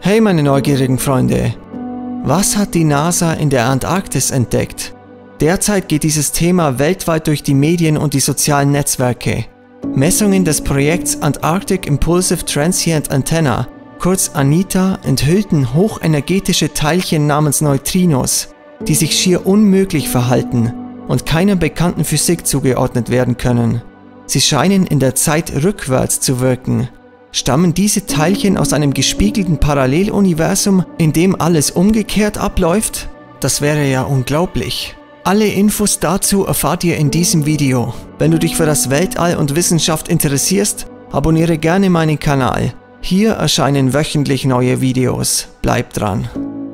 Hey meine neugierigen Freunde, was hat die NASA in der Antarktis entdeckt? Derzeit geht dieses Thema weltweit durch die Medien und die sozialen Netzwerke. Messungen des Projekts Antarctic Impulsive Transient Antenna, kurz ANITA, enthüllten hochenergetische Teilchen namens Neutrinos, die sich schier unmöglich verhalten und keiner bekannten Physik zugeordnet werden können. Sie scheinen in der Zeit rückwärts zu wirken. Stammen diese Teilchen aus einem gespiegelten Paralleluniversum, in dem alles umgekehrt abläuft? Das wäre ja unglaublich. Alle Infos dazu erfahrt ihr in diesem Video. Wenn du dich für das Weltall und Wissenschaft interessierst, abonniere gerne meinen Kanal. Hier erscheinen wöchentlich neue Videos. Bleib dran.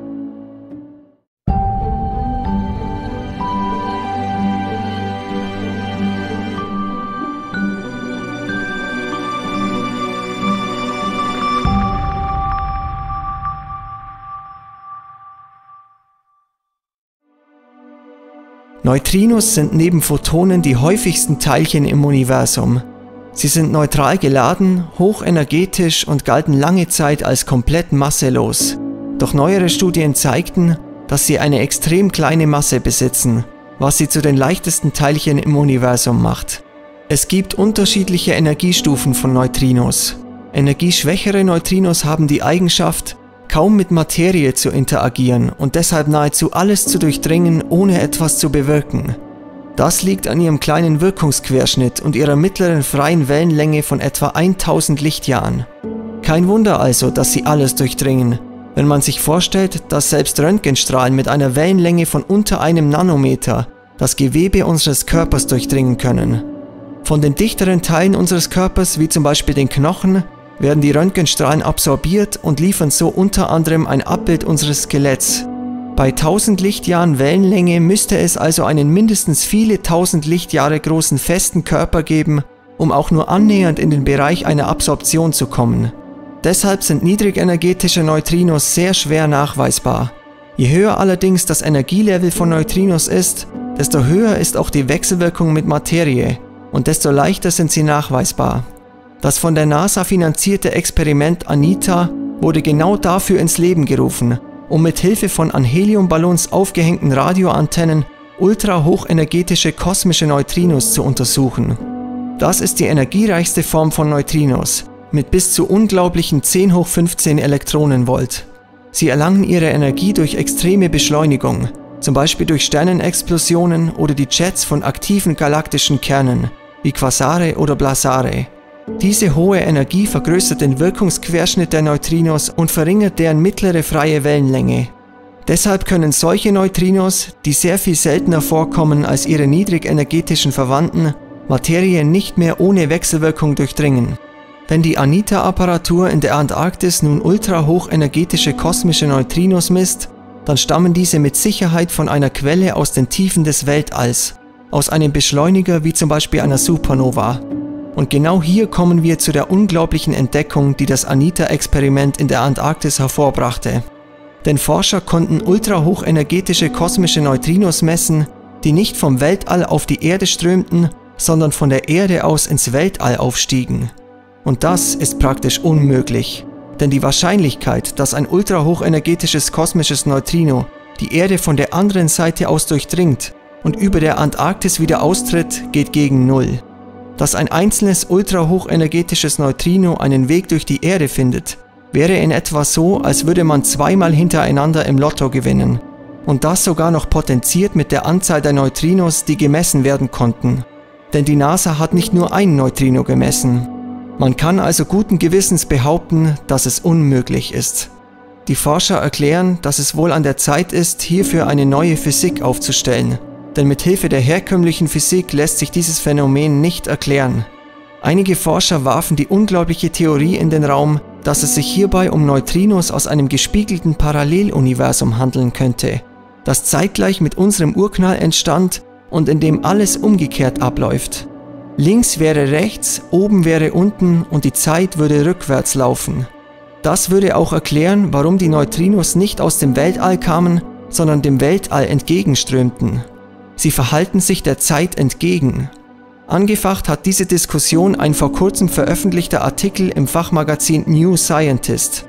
Neutrinos sind neben Photonen die häufigsten Teilchen im Universum. Sie sind neutral geladen, hochenergetisch und galten lange Zeit als komplett masselos. Doch neuere Studien zeigten, dass sie eine extrem kleine Masse besitzen, was sie zu den leichtesten Teilchen im Universum macht. Es gibt unterschiedliche Energiestufen von Neutrinos. Energieschwächere Neutrinos haben die Eigenschaft, kaum mit Materie zu interagieren und deshalb nahezu alles zu durchdringen, ohne etwas zu bewirken. Das liegt an ihrem kleinen Wirkungsquerschnitt und ihrer mittleren freien Wellenlänge von etwa 1000 Lichtjahren. Kein Wunder also, dass sie alles durchdringen, wenn man sich vorstellt, dass selbst Röntgenstrahlen mit einer Wellenlänge von unter einem Nanometer das Gewebe unseres Körpers durchdringen können. Von den dichteren Teilen unseres Körpers, wie zum Beispiel den Knochen, werden die Röntgenstrahlen absorbiert und liefern so unter anderem ein Abbild unseres Skeletts. Bei 1000 Lichtjahren Wellenlänge müsste es also einen mindestens viele 1000 Lichtjahre großen festen Körper geben, um auch nur annähernd in den Bereich einer Absorption zu kommen. Deshalb sind niedrigenergetische Neutrinos sehr schwer nachweisbar. Je höher allerdings das Energielevel von Neutrinos ist, desto höher ist auch die Wechselwirkung mit Materie und desto leichter sind sie nachweisbar. Das von der NASA finanzierte Experiment ANITA wurde genau dafür ins Leben gerufen, um mit Hilfe von an Heliumballons aufgehängten Radioantennen ultrahochenergetische kosmische Neutrinos zu untersuchen. Das ist die energiereichste Form von Neutrinos, mit bis zu unglaublichen 10 hoch 15 Elektronenvolt. Sie erlangen ihre Energie durch extreme Beschleunigung, zum Beispiel durch Sternenexplosionen oder die Jets von aktiven galaktischen Kernen, wie Quasare oder Blazare. Diese hohe Energie vergrößert den Wirkungsquerschnitt der Neutrinos und verringert deren mittlere freie Wellenlänge. Deshalb können solche Neutrinos, die sehr viel seltener vorkommen als ihre niedrigenergetischen Verwandten, Materie nicht mehr ohne Wechselwirkung durchdringen. Wenn die ANITA-Apparatur in der Antarktis nun ultrahochenergetische kosmische Neutrinos misst, dann stammen diese mit Sicherheit von einer Quelle aus den Tiefen des Weltalls, aus einem Beschleuniger wie zum Beispiel einer Supernova. Und genau hier kommen wir zu der unglaublichen Entdeckung, die das ANITA-Experiment in der Antarktis hervorbrachte. Denn Forscher konnten ultrahochenergetische kosmische Neutrinos messen, die nicht vom Weltall auf die Erde strömten, sondern von der Erde aus ins Weltall aufstiegen. Und das ist praktisch unmöglich, denn die Wahrscheinlichkeit, dass ein ultrahochenergetisches kosmisches Neutrino die Erde von der anderen Seite aus durchdringt und über der Antarktis wieder austritt, geht gegen Null. Dass ein einzelnes ultrahochenergetisches Neutrino einen Weg durch die Erde findet, wäre in etwa so, als würde man zweimal hintereinander im Lotto gewinnen. Und das sogar noch potenziert mit der Anzahl der Neutrinos, die gemessen werden konnten. Denn die NASA hat nicht nur ein Neutrino gemessen. Man kann also guten Gewissens behaupten, dass es unmöglich ist. Die Forscher erklären, dass es wohl an der Zeit ist, hierfür eine neue Physik aufzustellen. Denn mit Hilfe der herkömmlichen Physik lässt sich dieses Phänomen nicht erklären. Einige Forscher warfen die unglaubliche Theorie in den Raum, dass es sich hierbei um Neutrinos aus einem gespiegelten Paralleluniversum handeln könnte, das zeitgleich mit unserem Urknall entstand und in dem alles umgekehrt abläuft. Links wäre rechts, oben wäre unten und die Zeit würde rückwärts laufen. Das würde auch erklären, warum die Neutrinos nicht aus dem Weltall kamen, sondern dem Weltall entgegenströmten. Sie verhalten sich der Zeit entgegen. Angefacht hat diese Diskussion ein vor kurzem veröffentlichter Artikel im Fachmagazin New Scientist.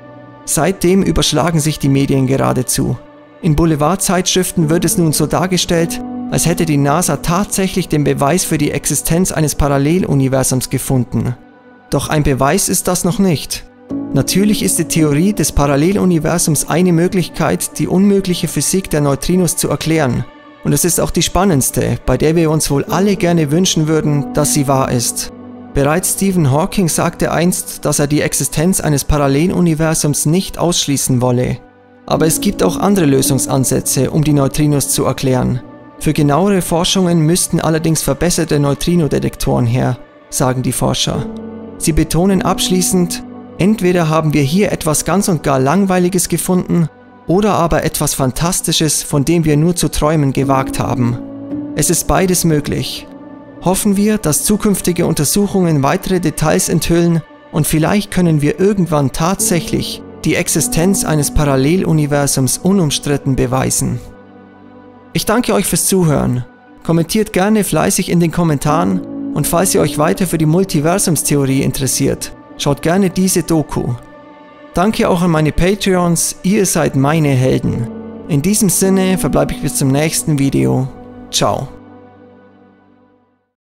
Seitdem überschlagen sich die Medien geradezu. In Boulevardzeitschriften wird es nun so dargestellt, als hätte die NASA tatsächlich den Beweis für die Existenz eines Paralleluniversums gefunden. Doch ein Beweis ist das noch nicht. Natürlich ist die Theorie des Paralleluniversums eine Möglichkeit, die unmögliche Physik der Neutrinos zu erklären. Und es ist auch die spannendste, bei der wir uns wohl alle gerne wünschen würden, dass sie wahr ist. Bereits Stephen Hawking sagte einst, dass er die Existenz eines Paralleluniversums nicht ausschließen wolle. Aber es gibt auch andere Lösungsansätze, um die Neutrinos zu erklären. Für genauere Forschungen müssten allerdings verbesserte Neutrino-Detektoren her, sagen die Forscher. Sie betonen abschließend, entweder haben wir hier etwas ganz und gar Langweiliges gefunden, oder aber etwas Fantastisches, von dem wir nur zu träumen gewagt haben. Es ist beides möglich. Hoffen wir, dass zukünftige Untersuchungen weitere Details enthüllen und vielleicht können wir irgendwann tatsächlich die Existenz eines Paralleluniversums unumstritten beweisen. Ich danke euch fürs Zuhören. Kommentiert gerne fleißig in den Kommentaren und falls ihr euch weiter für die Multiversumstheorie interessiert, schaut gerne diese Doku. Danke auch an meine Patreons, ihr seid meine Helden. In diesem Sinne verbleibe ich bis zum nächsten Video. Ciao.